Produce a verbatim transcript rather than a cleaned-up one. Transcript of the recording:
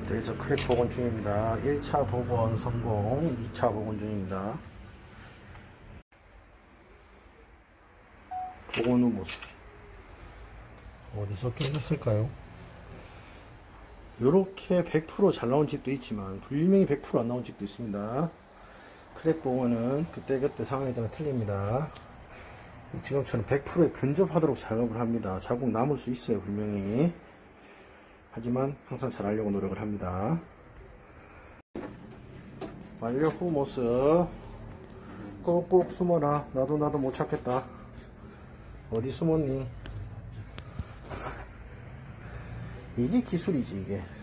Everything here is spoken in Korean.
드레서 크랙 복원 중입니다. 일 차 복원 성공, 이 차 복원 중입니다. 복원 후 모습 어디서 깨졌을까요? 요렇게 백 퍼센트 잘 나온 집도 있지만 분명히 백 퍼센트 안 나온 집도 있습니다. 크랙 복원은 그때그때 상황에 따라 틀립니다. 지금처럼 백 퍼센트에 근접하도록 작업을 합니다. 자국 남을 수 있어요, 분명히. 하지만 항상 잘 하려고 노력을 합니다. 완료 후 모습. 꼭꼭 숨어라. 나도 나도 못 찾겠다. 어디 숨었니? 이게 기술이지, 이게.